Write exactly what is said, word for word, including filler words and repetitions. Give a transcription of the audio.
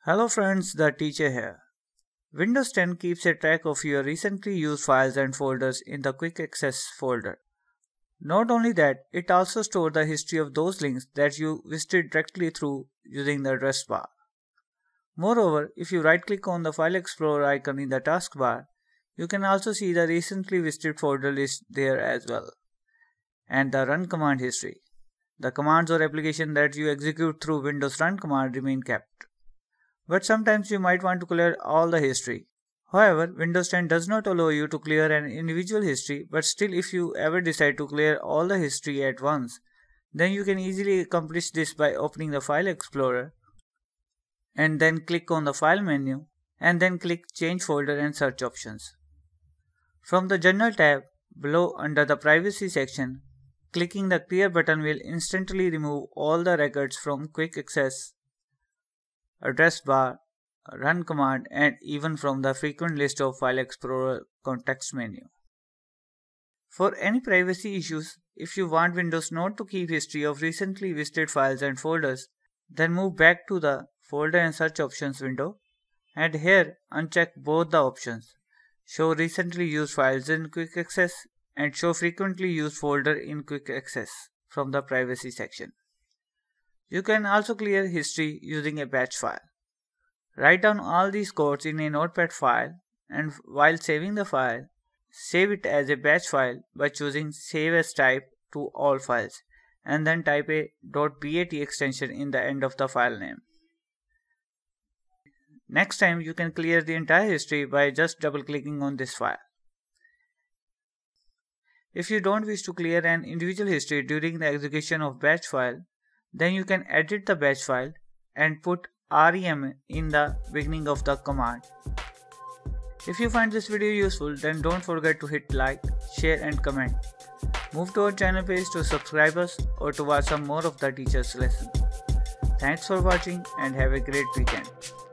Hello friends, the teacher here. Windows ten keeps a track of your recently used files and folders in the Quick Access folder. Not only that, it also stores the history of those links that you visited directly through using the address bar. Moreover, if you right-click on the File Explorer icon in the taskbar, you can also see the recently visited folder list there as well, and the Run command history. The commands or applications that you execute through Windows Run command remain kept. But sometimes you might want to clear all the history. However, Windows ten does not allow you to clear an individual history, but still if you ever decide to clear all the history at once, then you can easily accomplish this by opening the File Explorer and then click on the File menu and then click Change Folder and Search options. From the General tab below under the Privacy section, clicking the Clear button will instantly remove all the records from Quick Access, address bar, Run command, and even from the frequent list of File Explorer context menu. For any privacy issues, if you want Windows not to keep history of recently visited files and folders, then move back to the Folder and Search options window, and here uncheck both the options, Show recently used files in Quick Access and Show frequently used folder in Quick Access from the Privacy section. You can also clear history using a batch file. Write down all these codes in a notepad file, and while saving the file, save it as a batch file by choosing Save as Type to all files, and then type a .bat extension in the end of the file name. Next time you can clear the entire history by just double clicking on this file. If you don't wish to clear an individual history during the execution of batch file, then you can edit the batch file and put rem in the beginning of the command. If you find this video useful, then don't forget to hit like, share and comment. Move to our channel page to subscribe us or to watch some more of the teacher's lesson. Thanks for watching and have a great weekend.